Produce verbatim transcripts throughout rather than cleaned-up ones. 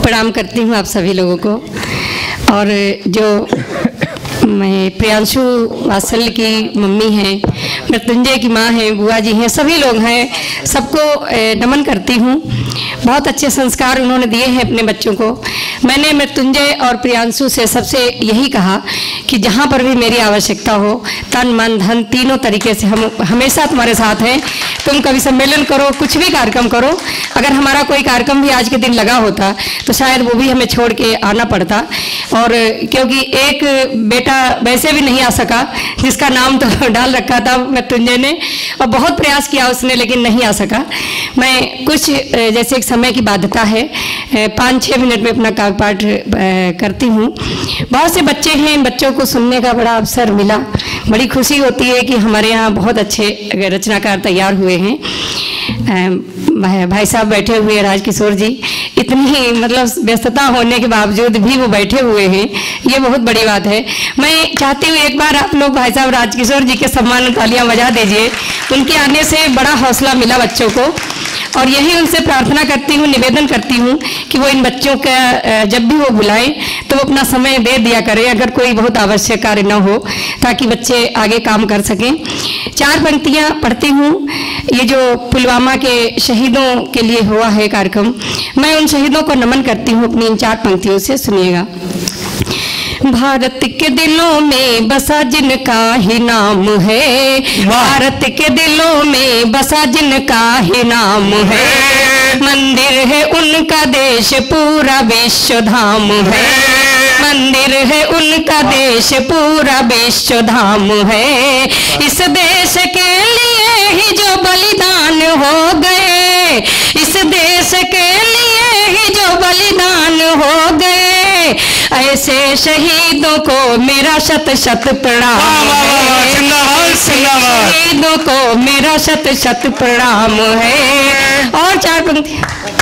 प्रणाम करती हूँ आप सभी लोगों को। और जो मैं प्रियांशु वात्सल्य की मम्मी हैं, मृत्युंजय की माँ हैं, बुआ जी हैं, सभी लोग हैं, सबको नमन करती हूँ। बहुत अच्छे संस्कार उन्होंने दिए हैं अपने बच्चों को। मैंने मृत्युंजय और प्रियांशु से सबसे यही कहा कि जहाँ पर भी मेरी आवश्यकता हो, तन मन धन तीनों तरीके से हम हमेशा तुम्हारे साथ हैं। तुम कभी सम्मेलन करो, कुछ भी कार्यक्रम करो। अगर हमारा कोई कार्यक्रम भी आज के दिन लगा होता तो शायद वो भी हमें छोड़ के आना पड़ता। और क्योंकि एक बेटा वैसे भी नहीं आ सका, जिसका नाम तो डाल रखा था मृत्युंजय ने, और बहुत प्रयास किया उसने लेकिन नहीं आ सका। मैं कुछ जैसे एक समय की बाध्यता है, पाँच छः मिनट में अपना कागपाठ करती हूँ। बहुत से बच्चे हैं, इन बच्चों को सुनने का बड़ा अवसर मिला। बड़ी खुशी होती है कि हमारे यहाँ बहुत अच्छे रचनाकार तैयार हुए हैं। भाई साहब बैठे हुए हैं, राजकिशोर जी, इतनी मतलब व्यस्तता होने के बावजूद भी वो बैठे हुए हैं, ये बहुत बड़ी बात है। मैं चाहती हूँ एक बार आप लोग भाई साहब राजकिशोर जी के सम्मान में तालियां बजा दीजिए। उनके आने से बड़ा हौसला मिला बच्चों को, और यही उनसे प्रार्थना करती हूँ, निवेदन करती हूँ कि वो इन बच्चों का जब भी वो बुलाएं तो वो अपना समय दे दिया करें, अगर कोई बहुत आवश्यक कार्य न हो, ताकि बच्चे आगे काम कर सकें। चार पंक्तियाँ पढ़ती हूँ। ये जो पुलवामा के शहीदों के लिए हुआ है कार्यक्रम, मैं उन शहीदों को नमन करती हूँ अपनी इन चार पंक्तियों से। सुनिएगा। भारत के दिलों में बसा जिनका ही नाम है, भारत के दिलों में बसा जिनका ही नाम है, मंदिर है उनका देश पूरा विश्व धाम है, मंदिर है उनका देश पूरा विश्व धाम है। इस देश के लिए ही जो बलिदान हो गए, इस देश के लिए ही जो बलिदान हो गए, ऐसे शहीदों को मेरा शत शत प्रणाम है, शहीदों को मेरा शत शत प्रणाम है। और चार पंक्ति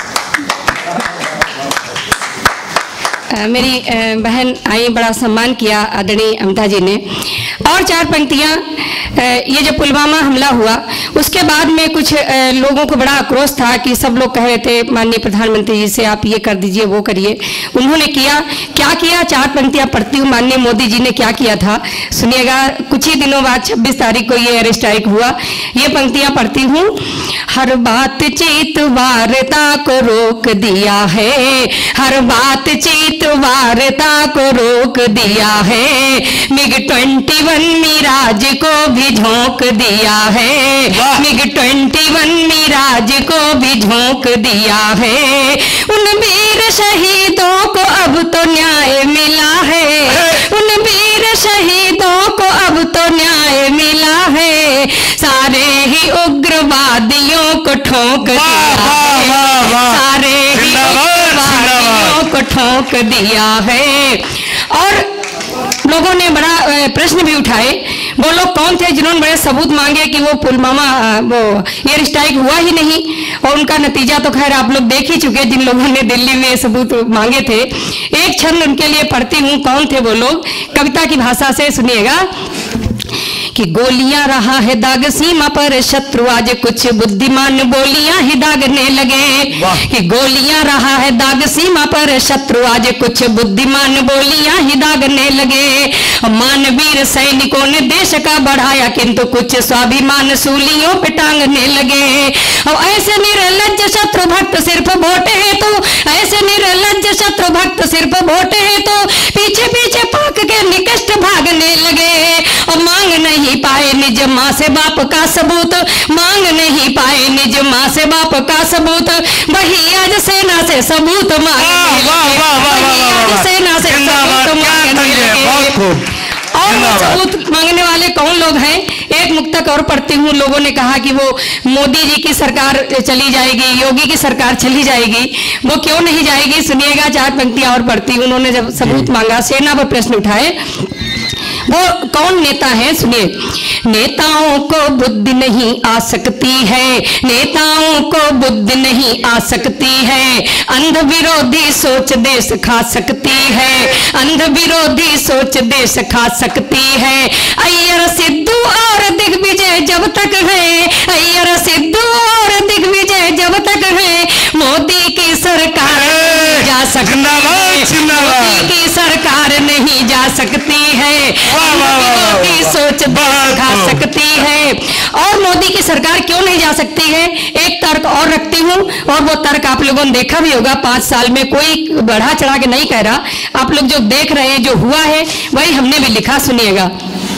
मेरी बहन आई, बड़ा सम्मान किया आदरणीय अमिता जी ने। और चार पंक्तियाँ, ये जो पुलवामा हमला हुआ उसके बाद में कुछ लोगों को बड़ा आक्रोश था कि सब लोग कह रहे थे माननीय प्रधानमंत्री जी से आप ये कर दीजिए वो करिए। उन्होंने किया, क्या किया? चार पंक्तियाँ पढ़ती हूँ। माननीय मोदी जी ने क्या किया था सुनिएगा। कुछ ही दिनों बाद छब्बीस तारीख को ये एयर स्ट्राइक हुआ। ये पंक्तियाँ पढ़ती हूँ। हर बातचीत वार्ता को रोक दिया है, हर बातचीत वार्ता को रोक दिया है, मिग ट्वेंटी वन मिराज को भी झोंक दिया है, मिग ट्वेंटी वन मिराज को भी झोंक दिया है। उन वीर शहीदों को अब तो न्याय मिला है, उन वीर शहीदों को अब तो न्याय मिला है, सारे ही उग्रवादियों को ठोक दिया है, सारे ही उग्रवादियों को ठोक दिया है। और लोगों ने बड़ा प्रश्न भी उठाए, वो लोग कौन थे जिन्होंने बड़े सबूत मांगे कि वो पुलवामा वो एयर स्ट्राइक हुआ ही नहीं, और उनका नतीजा तो खैर आप लोग देख ही चुके, जिन लोगों ने दिल्ली में सबूत मांगे थे। एक क्षण उनके लिए पढ़ती हूँ, कौन थे वो लोग, कविता की भाषा से सुनिएगा। कि गोलियां रहा है दाग सीमा पर शत्रु आज कुछ बुद्धिमान बोलियां ही दागने लगे, कि गोलियां रहा है दाग सीमा पर शत्रु आज कुछ बुद्धिमान बोलियां ही दागने लगे। मानवीर सैनिकों ने देश का बढ़ाया किंतु कुछ स्वाभिमान सूलियों पे टांगने लगे। और ऐसे निर्लज्ज शत्रु भक्त सिर्फ वोट है तो, ऐसे निर्लज्ज शत्रु भक्त सिर्फ वोट है तो पीछे पीछे पाक के निकष्ट भागने लगे। और मांग नहीं पाए निज माँ से बाप का सबूत, मांग नहीं पाए निज माँ से बाप का सबूत, वही आज सेना से सबूत मांगने लगे, सेना से सबूत मांगने लगे। और सबूत मांगने वाले कौन लोग हैं? एक मुक्तक और पढ़ती हूँ। लोगों ने कहा कि वो मोदी जी की सरकार चली जाएगी, योगी की सरकार चली जाएगी, वो क्यों नहीं जाएगी? सुनिएगा, चार पंक्तियां और पढ़ती हूँ। उन्होंने जब सबूत मांगा, सेना पर प्रश्न उठाए, वो कौन नेता है? सुनिए। नेताओं को बुद्धि नहीं आ सकती है, नेताओं को बुद्धि नहीं आ सकती है, अंध विरोधी सोच देश खा सकती है, अंध विरोधी सोच देश खा सकती है। अय्यर सिद्धू और दिग्विजय जब तक है, अय्यर सिद्धू और दिग्विजय जब तक है, मोदी की सरकार जा सकती है, मोदी की सरकार नहीं जा सकती है, मोदी की सोच दिखा सकती है। और मोदी की सरकार क्यों नहीं जा सकती है, एक तर्क और रखती हूँ, और वो तर्क आप लोगों ने देखा भी होगा। पांच साल में कोई बढ़ा चढ़ा के नहीं कह रहा, आप लोग जो देख रहे हैं, जो हुआ है वही हमने भी लिखा, सुनिएगा।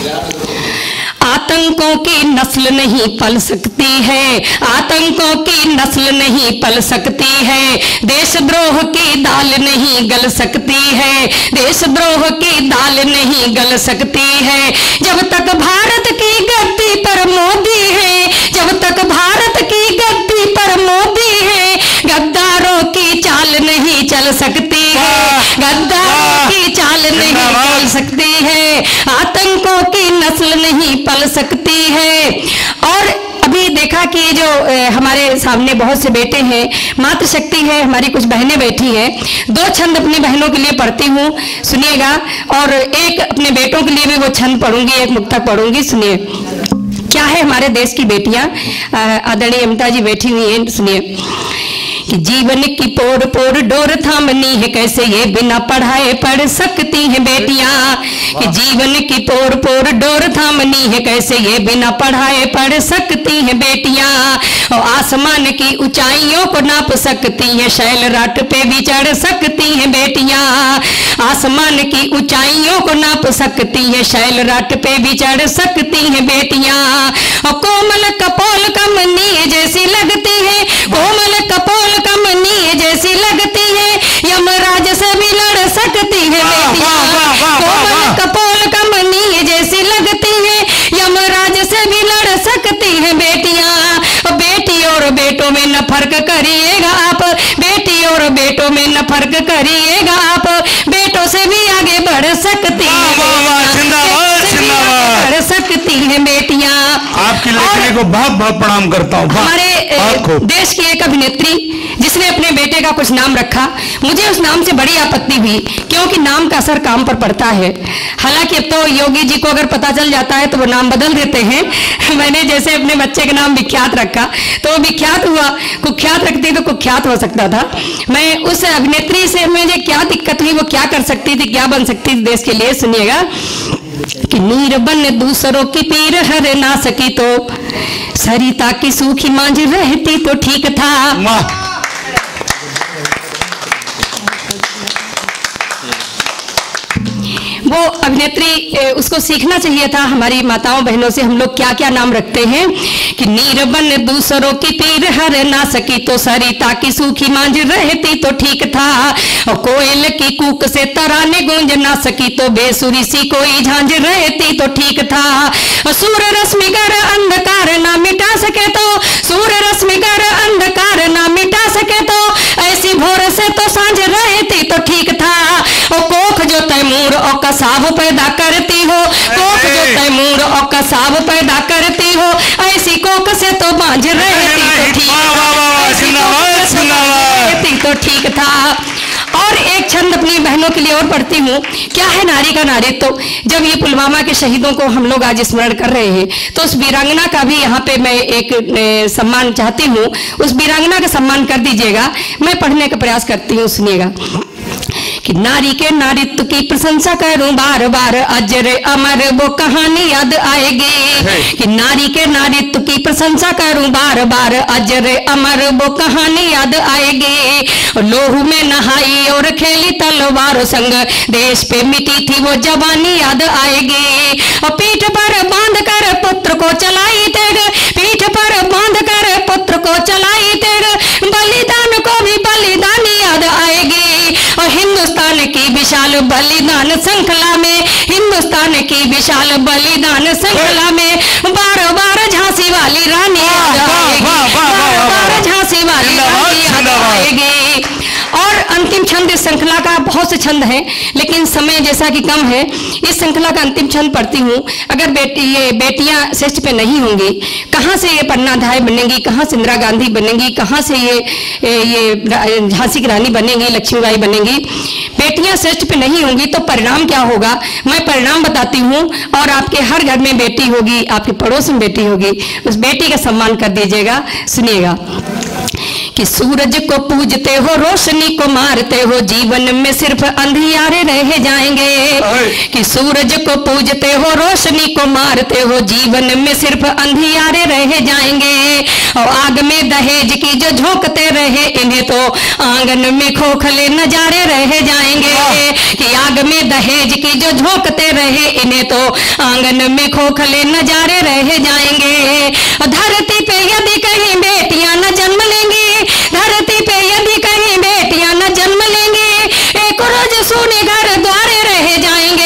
आतंकों की नस्ल नहीं पल सकती है, आतंकों की नस्ल नहीं पल सकती है, देशद्रोह की दाल नहीं गल सकती है, देशद्रोह की दाल नहीं गल सकती है। जब तक भारत की गद्दी पर मोदी है, जब तक भारत की गद्दी पर मोदी है, गद्दारों की चाल नहीं चल सकती है, गद्दारों की चाल नहीं चल सकती है, आतंकों की नस्ल नहीं पल सकती है। और अभी देखा कि जो ए, हमारे सामने बहुत से बेटे हैं, मातृशक्ति है, हमारी कुछ बहनें बैठी हैं, दो छंद अपनी बहनों के लिए पढ़ती हूँ, सुनिएगा, और एक अपने बेटों के लिए भी वो छंद पढ़ूंगी, एक मुक्तक पढ़ूंगी। सुनिए क्या है हमारे देश की बेटियां, आदरणीय अमता जी बैठी हुई हैं, सुनिए। कि जीवन की पोर पोर डोर थामनी है, कैसे ये बिना पढ़ाए पढ़ सकती हैं बेटियां, कि जीवन की पोर पोर डोर थामनी है, कैसे ये बिना पढ़ाए पढ़ सकती हैं बेटियां, और आसमान की ऊंचाइयों को नाप सकती हैं, शैल राट पे भी चढ़ सकती हैं बेटियां, आसमान की ऊंचाइयों को नाप सकती हैं, शैल राट पे भी चढ़ सकती हैं बेटियां, और कोमल कपोल कमनी जैसी लगती है, कोमल कपोल कमनी जैसी लगती है, यमराज से भी लड़ सकती है बेटियां, कोमल कपोल कमनी जैसी लगती है, यमराज से भी लड़ सकती है बेटियां। बेटी और बेटों में न फर्क करिएगा आप, बेटी और बेटों में न फर्क करिएगा आप, बेटों से भी आगे बढ़ सकती है, बढ़ सकती है बेटियां। आपकी लेखनी को बहुत बहुत प्रणाम करता हूँ। हमारे देश की एक अभिनेत्री जिसने अपने बेटे का कुछ नाम रखा, मुझे उस नाम से बड़ी आपत्ति हुई, क्योंकि नाम का असर काम पर पड़ता है। हालांकि अब तो योगी जी को अगर पता चल जाता है तो वो नाम बदल देते हैं। मैंने जैसे अपने बच्चे का नाम विख्यात रखा तो वो विख्यात हुआ, कुख्यात रखती तो कुख्यात हो सकता था। मैं उस अभिनेत्री से मुझे क्या दिक्कत हुई, वो क्या कर सकती थी, क्या बन सकती थी देश के लिए, सुनिएगा। कि नीर बन दूसरों की पीर हर ना सकी तो सरिता की सूखी मांझ रहती तो ठीक था। वो अभिनेत्री, उसको सीखना चाहिए था हमारी माताओं बहनों से, हम लोग क्या क्या नाम रखते हैं। कि नीर बन दूसरों की पीर हर ना सकी तो सरिता की सूखी मांझ रहती तो ठीक था, और कोयल की कूक से तराने गूंज ना सकी तो बेसुरी सी कोई झांझ रहती तो ठीक था। सूर्य रश्मि कर अंधकार ना मिटा सके तो, सूर्य रश्मि कर अंधकार ना मिटा सके तो, ऐसी भोर से तो सांझ रहती तो ठीक था। और कोख जो तैमूर और कसाब पैदा करती हो, कोख जो तैमूर और कसाब पैदा करती हो, ऐसी कोख से तो बांझ रहती तो ठीक रहती तो ठीक था। और एक छंद अपनी बहनों के लिए और पढ़ती हूँ। क्या है नारी का नारित्व। तो जब ये पुलवामा के शहीदों को हम लोग आज स्मरण कर रहे हैं, तो उस वीरांगना का भी यहाँ पे मैं एक सम्मान चाहती हूँ, उस वीरांगना का सम्मान कर दीजिएगा। मैं पढ़ने का प्रयास करती हूँ, सुनिएगा। कि नारी के नारित्व की प्रशंसा करूं बार बार, अजर अमर वो कहानी याद आएगी। कि नारी के नारित्व की प्रशंसा करूं बार बार, अजर अमर वो कहानी याद आएगी। लोहू में नहाई और खेली तलवारों संग, देश पे मिटी थी वो जवानी याद आएगी। और पीठ पर बांध कर पुत्र को चलाई तेग, पीठ पर बांध कर पुत्र को चलाई तेग, बलिदान को भी बलिदान याद आएगी। और हिंदुस्तान की विशाल बलिदान श्रृंखला में, हिंदुस्तान की विशाल बलिदान श्रृंखला में, बार बार झांसी वाली रानी याद आएगी, बार बार झांसी वाली रानी याद आएगी। और अंतिम छंद इस श्रृंखला का, बहुत से छंद हैं लेकिन समय जैसा कि कम है, इस श्रृंखला का अंतिम छंद पढ़ती हूँ। अगर बेटी ये बेटियां श्रेष्ठ पे नहीं होंगी, कहाँ से ये पन्नाधाय बनेंगी, कहाँ से इंदिरा गांधी बनेंगी, कहाँ से ये ये झांसी की रानी बनेंगी, लक्ष्मीबाई बनेंगी। बेटियां श्रेष्ठ पे नहीं होंगी तो परिणाम क्या होगा, मैं परिणाम बताती हूँ। और आपके हर घर में बेटी होगी, आपके पड़ोस में बेटी होगी, उस बेटी का सम्मान कर दीजिएगा। सुनिएगा। कि सूरज को पूजते हो, रोशनी को मारते हो, जीवन में सिर्फ अंधियारे रह जाएंगे। कि सूरज को पूजते हो, रोशनी को मारते हो, जीवन में सिर्फ अंधियारे रह जाएंगे। और आग में दहेज की जो झोंकते रहे, इन्हें तो आंगन में खोखले नजारे रह जाएंगे। कि आग में दहेज की जो झोंकते रहे, इन्हें तो आंगन में खोखले नजारे रह जाएंगे। धरती पे यदि कहीं बेटियां न जन्म लेंगी, धरती पे यदि कहीं बेटियां न जन्म लेंगी, एक रोज सोने घर द्वारे रह जाएंगे।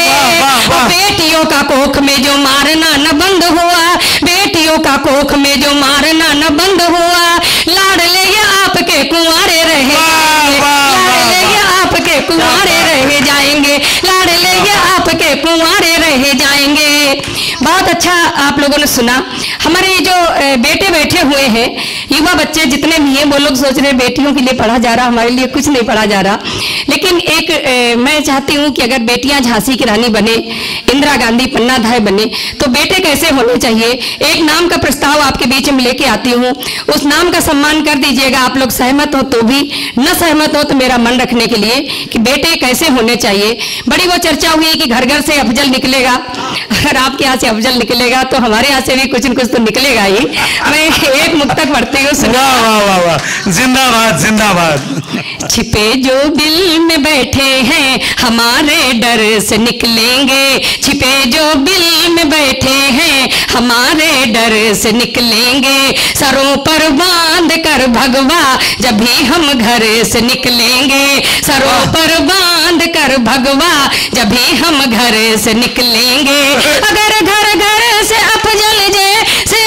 बेटियों का कोख में जो मारना न बंद हुआ, बेटियों का कोख में जो मारना न बंद हुआ, लाडले ये आपके कुंवारे रह जाएंगे, लाडले ये आपके कुंवारे रह जाएंगे, लाडले ये आपके कुंवारे रह जाएंगे। बहुत अच्छा आप लोगों ने सुना। हमारे जो बेटे बैठे हुए हैं, युवा बच्चे जितने भी हैं, वो लोग सोच रहे बेटियों के लिए पढ़ा जा रहा, हमारे लिए कुछ नहीं पढ़ा जा रहा। लेकिन एक ए, मैं चाहती हूँ कि अगर बेटियां झांसी की रानी बने, इंदिरा गांधी पन्नाधाय बने, तो बेटे कैसे होने चाहिए। एक नाम का प्रस्ताव आपके बीच में लेके आती हूँ, उस नाम का सम्मान कर दीजिएगा। आप लोग सहमत हो तो भी, न सहमत हो तो मेरा मन रखने के लिए कि बेटे कैसे होने चाहिए। बड़ी वो चर्चा हुई कि घर घर से अफजल निकलेगा। अगर आपके यहाँ से अफजल निकलेगा तो हमारे यहाँ से भी कुछ न कुछ तो निकलेगा ही। मैं एक मुक्तक पढ़ती हूँ, सुनिए। वाह वाह वाह, जिंदाबाद जिंदाबाद। छिपे जो बिल में बैठे हैं, हमारे डर से निकलेंगे। छिपे जो बिल में बैठे हैं, हमारे डर से निकलेंगे। सरों पर बांध कर भगवा, जब भी हम घर से निकलेंगे। सरों पर बांध कर भगवा, जब भी हम घर से निकलेंगे। अगर घर घर से अफजल जैसे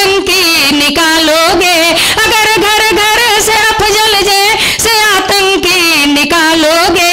आतंकी निकालोगे, अगर घर घर से अफजल जैसे आतंकी निकालोगे,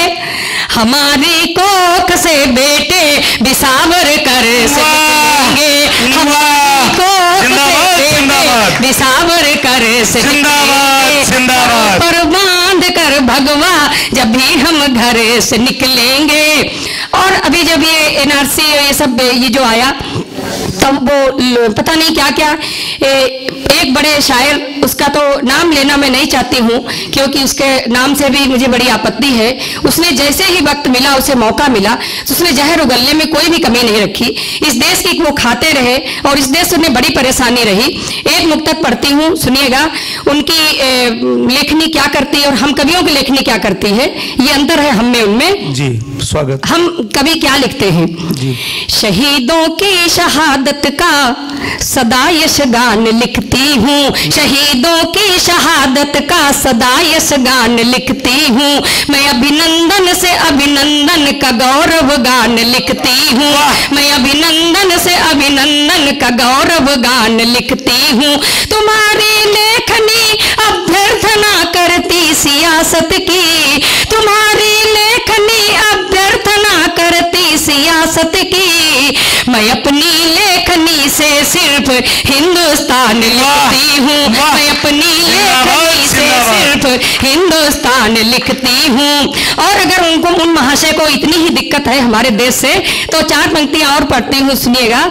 हमारी कोख से बेटे बिसावर कर से निकलेंगे। हमारी कोख से बेटे बिसावर कर से निकलेंगे। पर बांध कर भगवा, जब भी हम घर से निकलेंगे। और अभी जब ये एनआरसी ये सब ये जो आया, तब वो पता नहीं क्या क्या ए, एक बड़े शायर, उसका तो नाम लेना मैं नहीं चाहती हूँ क्योंकि उसके नाम से भी मुझे बड़ी आपत्ति है। उसने जैसे ही वक्त मिला, उसे मौका मिला, तो उसने जहर उगलने में कोई भी कमी नहीं रखी। इस देश की वो खाते रहे और इस देश में बड़ी परेशानी रही। एक मुक्तक पढ़ती हूँ, सुनिएगा। उनकी ए, लेखनी क्या करती है और हम कवियों की लेखनी क्या करती है, ये अंतर है हम में उनमें। जी स्वागत। हम कवि क्या लिखते हैं जी। शहीदों की शहादत का सदा यश गान लिखती हूँ, शहीदों की शहादत का सदा यश गान लिखती हूँ। मैं अभिनंदन से अभिनंदन का गौरव गान लिखती हूँ, मैं अभिनंदन से अभिनंदन का गौरव गान लिखती हूँ। तुम्हारी लेखनी अभ्यर्थना करती सियासत की, तुम्हारी लेखनी अभ्यर्थना करती सियासत की। मैं अपनी लेखनी से सिर्फ हिंदुस्तान लिखती हूँ, मैं अपनी लेखनी से सिर्फ हिंदुस्तान लिखती हूँ। और अगर उनको, उन महाशय को इतनी ही दिक्कत है हमारे देश से, तो चार पंक्तियां और पढ़ती हूँ, सुनिएगा।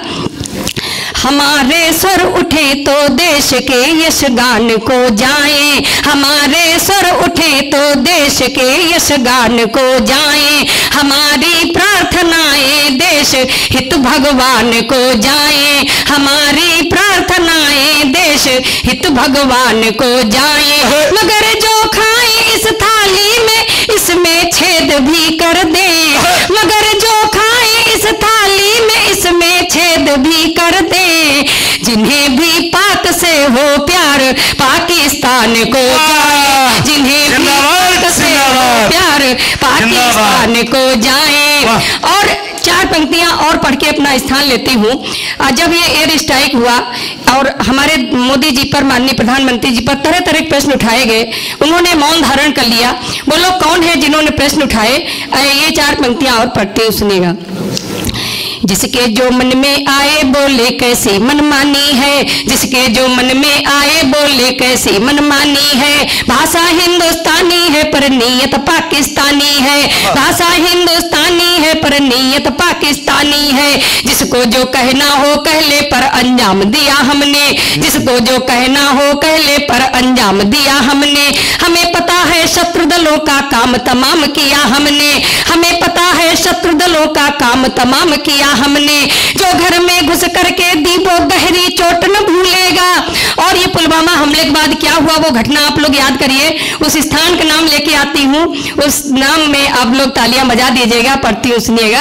हमारे स्वर उठे तो देश के यश गान को जाएं, हमारे स्वर उठे तो देश के यश गान को जाएं। हमारी प्रार्थनाएं देश हित भगवान को जाएं, हमारी प्रार्थनाएं देश हित भगवान को जाएं। मगर जो खाएं इस थाली में, इसमें छेद भी कर दें, मगर जो खाएं इस थाली में, इसमें छेद भी कर दें। जिन्हें भी पाक से हो प्यार पाकिस्तान को जाए, जिन्हें भी पाक से हो प्यार पाकिस्तान को जाए। और चार पंक्तियां और पढ़ के अपना स्थान लेती हूँ। जब ये एयर स्ट्राइक हुआ और हमारे मोदी जी पर, माननीय प्रधानमंत्री जी पर तरह तरह के प्रश्न उठाए गए, उन्होंने मौन धारण कर लिया। वो लोग कौन है जिन्होंने प्रश्न उठाए, ये चार पंक्तियां और पढ़ती हूँ, सुनिएगा। जिसके जो मन में आए बोले कैसी मनमानी है, जिसके जो मन में आए बोले कैसी मनमानी है। भाषा हिंदुस्तानी है पर नीयत पाकिस्तानी है, भाषा हिंदुस्तानी है पर नीयत पाकिस्तानी है। जिसको जो कहना हो कहले पर अंजाम दिया हमने, जिसको जो कहना हो कहले पर अंजाम दिया हमने। हमें पता है शत्रु दलों का काम तमाम किया हमने, हमें पता है शत्रु दलों का काम तमाम किया हमने। जो घर में घुस करके दी वो गहरी चोट न भूलेगा। और ये पुलवामा हमले के बाद क्या हुआ वो घटना आप लोग याद करिए। उस स्थान का नाम लेके आती हूँ, उस नाम में आप लोग तालियां बजा दीजिएगा, पढ़ती हूँ सुनिएगा।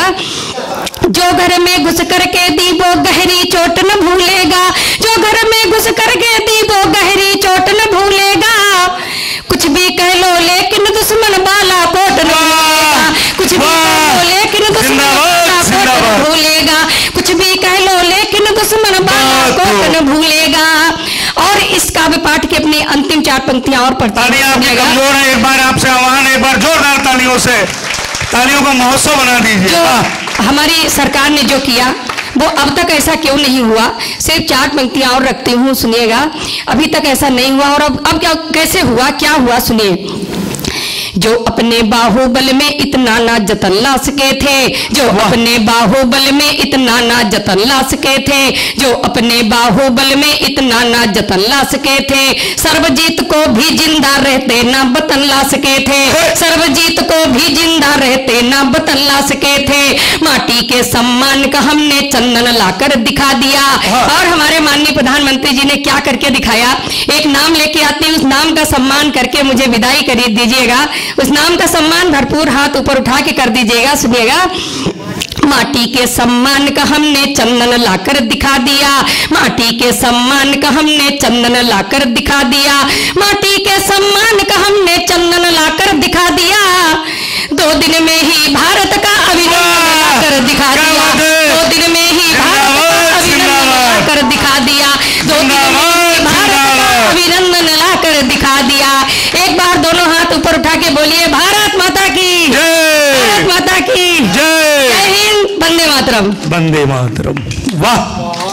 जो घर में घुस करके दी वो गहरी चोट न भूलेगा, जो घर में घुस करके दी वो गहरी चोट न भूलेगा। कुछ भी कह लो लेकिन दुश्मन बाला कोट न भूलेगा, कुछ भी कह लो लेकिन दुश्मन बाला कोट न भूलेगा, कुछ भी कह लो लेकिन दुश्मन बाला कोट न भूलेगा। और इस काव्य पाठ की अपनी अंतिम चार पंक्तियां और पढ़ते हैं। एक बार आपसे आह्वान, एक बार जोरदार तालियों से, तालियों का महोत्सव बना दीजिए। जो हमारी सरकार ने जो किया वो अब तक ऐसा क्यों नहीं हुआ। सिर्फ चार पंक्तियां और रखती हूँ, सुनिएगा। अभी तक ऐसा नहीं हुआ और अब अब क्या कैसे हुआ, क्या हुआ सुनिए। जो अपने बाहुबल में इतना ना जतन ला सके थे, जो अपने बाहुबल में इतना ना जतन ला सके थे, जो अपने बाहुबल में इतना ना जतन ला सके थे। सर्वजीत को भी जिंदा रहते ना बतन ला सके थे, सर्वजीत को भी जिंदा रहते ना बतन ला सके थे। माटी के सम्मान का हमने चंदन लाकर दिखा दिया। और हमारे माननीय प्रधानमंत्री जी ने क्या करके दिखाया, एक नाम लेके आती हूँ, उस नाम का सम्मान करके मुझे विदाई कर दीजिएगा। उस नाम का सम्मान भरपूर हाथ ऊपर उठा के कर दीजिएगा, सुनिएगा। माटी के सम्मान का हमने चंदन लाकर दिखा दिया, माटी के सम्मान का हमने चंदन लाकर दिखा दिया, माटी के सम्मान का हमने चंदन लाकर दिखा दिया। दो दिन में ही भारत का अभिनंदन लाकर दिखा दिया, दो दिन में ही भारत का अभिनंदन लाकर दिखा दिया, दो दिन में ही भारत का अभिनंदन लाकर दिखा दिया। एक बार दोनों हाथ ऊपर उठा के बोलिए भारत माता की जय, भारत माता की जय, जय हिंद, वंदे मातरम, वंदे मातरम। वाह।